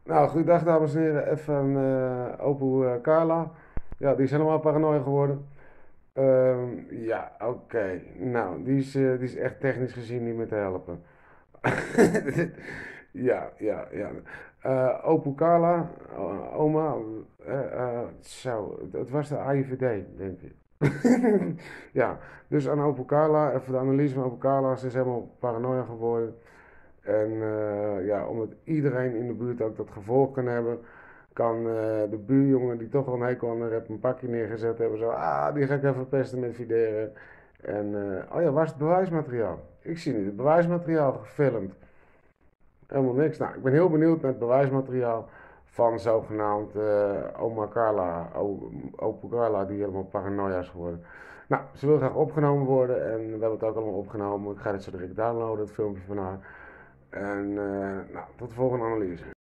Nou, goeiedag dames en heren. Even aan Carla. Ja, die is helemaal paranoia geworden. Ja, oké. Nou, die is echt technisch gezien niet meer te helpen. Ja, ja, ja. Opo Carla, oma, zo, het was de AIVD, denk ik. Ja, dus aan Opo Carla, even de analyse van Opo Carla, ze is helemaal paranoia geworden. En ja, omdat iedereen in de buurt ook dat gevolg kan hebben, kan de buurjongen die toch wel een hekel aan haar heeft een pakje neergezet hebben. Zo, die ga ik even pesten met videren. En, oh ja, waar is het bewijsmateriaal? Ik zie niet het bewijsmateriaal gefilmd. Helemaal niks. Nou, ik ben heel benieuwd naar het bewijsmateriaal van zogenaamd oma Carla, opa Carla, die helemaal paranoia is geworden. Nou, ze wil graag opgenomen worden en we hebben het ook allemaal opgenomen. Ik ga dit zo direct downloaden, het filmpje van haar. En nou, tot de volgende analyse.